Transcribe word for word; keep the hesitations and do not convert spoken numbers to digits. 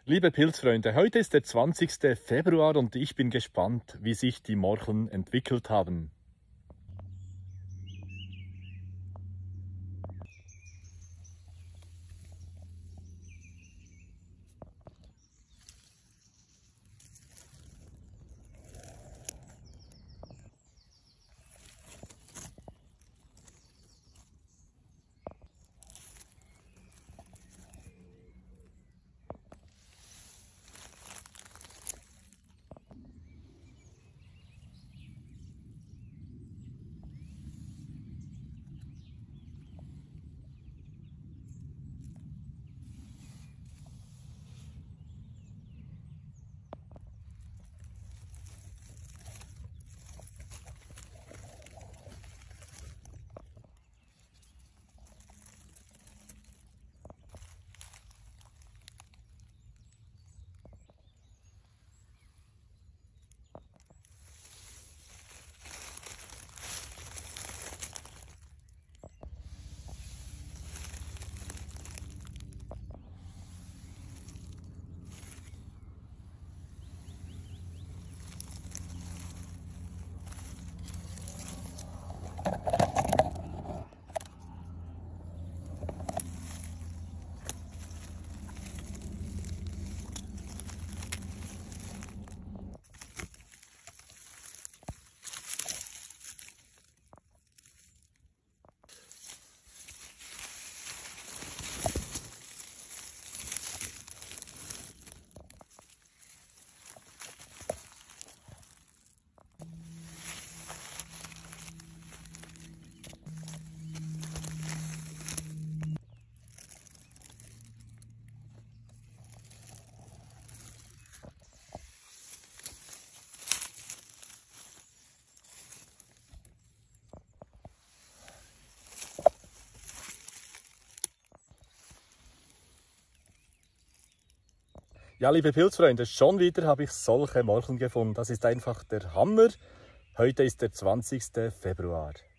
Liebe Pilzfreunde, heute ist der zwanzigste Februar und ich bin gespannt, wie sich die Morcheln entwickelt haben. Ja, liebe Pilzfreunde, schon wieder habe ich solche Morcheln gefunden. Das ist einfach der Hammer. Heute ist der zwanzigste Februar.